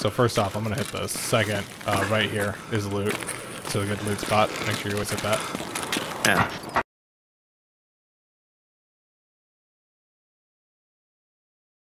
So first off, I'm gonna hit the second right here is loot. So a good loot spot. Make sure you always hit that. Yeah.